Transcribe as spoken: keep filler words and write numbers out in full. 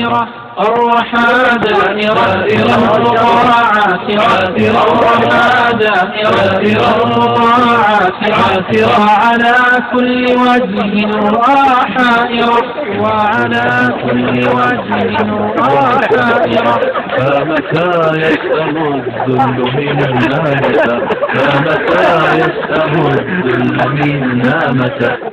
الرحى دائرة الرقاعات عاثرة الرحى دائرة الرقاعات عاثرة على كل وجه رؤى حائرة وعلى كل وجه رؤى حائرة. فمتى يسأم الذل منا متى فمتى يسأم الذل منا متى